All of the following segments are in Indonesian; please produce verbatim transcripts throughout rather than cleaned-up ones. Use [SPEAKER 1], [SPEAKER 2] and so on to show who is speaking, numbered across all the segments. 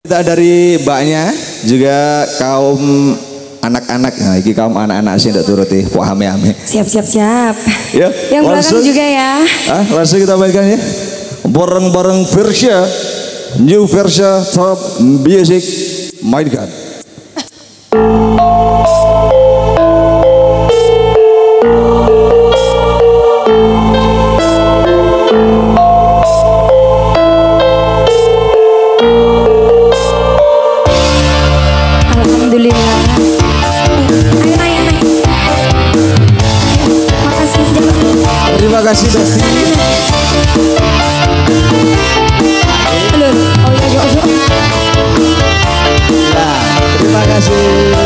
[SPEAKER 1] Kita dari mbaknya juga kaum anak-anak, nah ini kaum anak-anak sih tidak turuti pahami ame.
[SPEAKER 2] Siap siap siap.
[SPEAKER 1] Ya,
[SPEAKER 2] yang belakang juga ya.
[SPEAKER 1] Ah, langsung kita mainkan ya. Bareng-bareng Versia, New Versia Top Music, mainkan.
[SPEAKER 2] Terima
[SPEAKER 1] kasih Besti.
[SPEAKER 2] Halo, oh ya Jo.
[SPEAKER 1] Nah, terima kasih.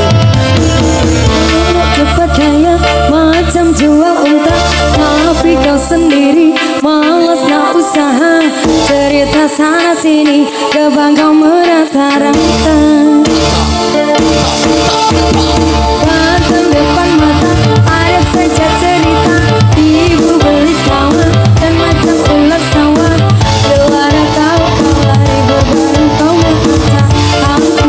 [SPEAKER 2] Cepat daya macam jual unta, tapi kau sendiri malas nak usaha. Cerita sana sini, kebang kau merata-rata. Batang depan mata, ada saja cerita. Ibu beli sawah dan macam ular sawah. Luara kau kau lari berbareng kau mengata aku.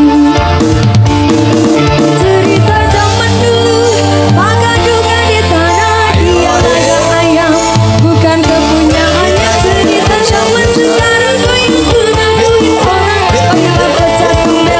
[SPEAKER 2] Cerita zaman dulu, maka juga di tanah dia laga ayam, bukan kepunyaannya. Cerita zaman sekarang kau yang mengakuin orang. Kau yang pecah kembali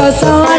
[SPEAKER 2] kau salah